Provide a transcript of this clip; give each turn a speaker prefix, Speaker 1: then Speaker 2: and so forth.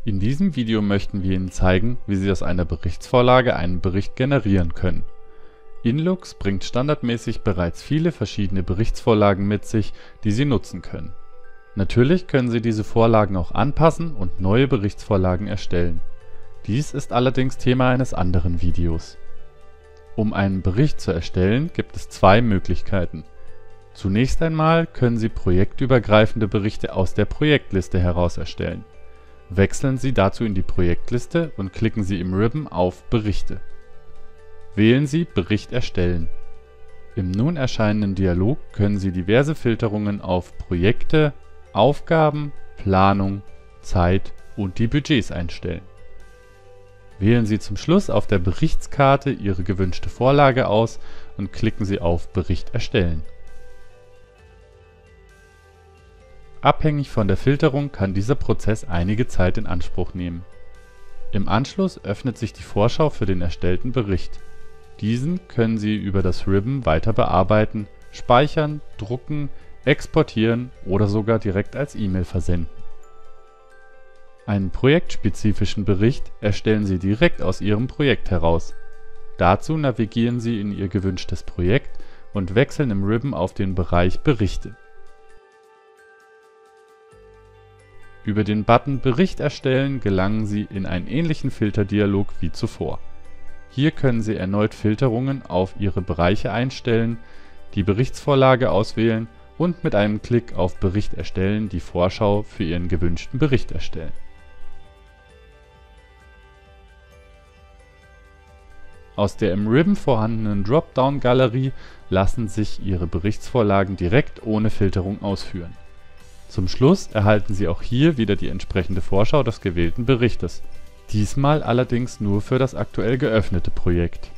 Speaker 1: In diesem Video möchten wir Ihnen zeigen, wie Sie aus einer Berichtsvorlage einen Bericht generieren können. Inlux bringt standardmäßig bereits viele verschiedene Berichtsvorlagen mit sich, die Sie nutzen können. Natürlich können Sie diese Vorlagen auch anpassen und neue Berichtsvorlagen erstellen. Dies ist allerdings Thema eines anderen Videos. Um einen Bericht zu erstellen, gibt es zwei Möglichkeiten. Zunächst einmal können Sie projektübergreifende Berichte aus der Projektliste heraus erstellen. Wechseln Sie dazu in die Projektliste und klicken Sie im Ribbon auf Berichte. Wählen Sie Bericht erstellen. Im nun erscheinenden Dialog können Sie diverse Filterungen auf Projekte, Aufgaben, Planung, Zeit und die Budgets einstellen. Wählen Sie zum Schluss auf der Berichtskarte Ihre gewünschte Vorlage aus und klicken Sie auf Bericht erstellen. Abhängig von der Filterung kann dieser Prozess einige Zeit in Anspruch nehmen. Im Anschluss öffnet sich die Vorschau für den erstellten Bericht. Diesen können Sie über das Ribbon weiter bearbeiten, speichern, drucken, exportieren oder sogar direkt als E-Mail versenden. Einen projektspezifischen Bericht erstellen Sie direkt aus Ihrem Projekt heraus. Dazu navigieren Sie in Ihr gewünschtes Projekt und wechseln im Ribbon auf den Bereich Berichte. Über den Button Bericht erstellen gelangen Sie in einen ähnlichen Filterdialog wie zuvor. Hier können Sie erneut Filterungen auf Ihre Bereiche einstellen, die Berichtsvorlage auswählen und mit einem Klick auf Bericht erstellen die Vorschau für Ihren gewünschten Bericht erstellen. Aus der im Ribbon vorhandenen Dropdown-Galerie lassen sich Ihre Berichtsvorlagen direkt ohne Filterung ausführen. Zum Schluss erhalten Sie auch hier wieder die entsprechende Vorschau des gewählten Berichtes, diesmal allerdings nur für das aktuell geöffnete Projekt.